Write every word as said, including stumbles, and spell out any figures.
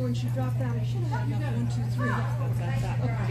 when she dropped out, I should have had enough. One, two, three. Yeah, that's that. Okay.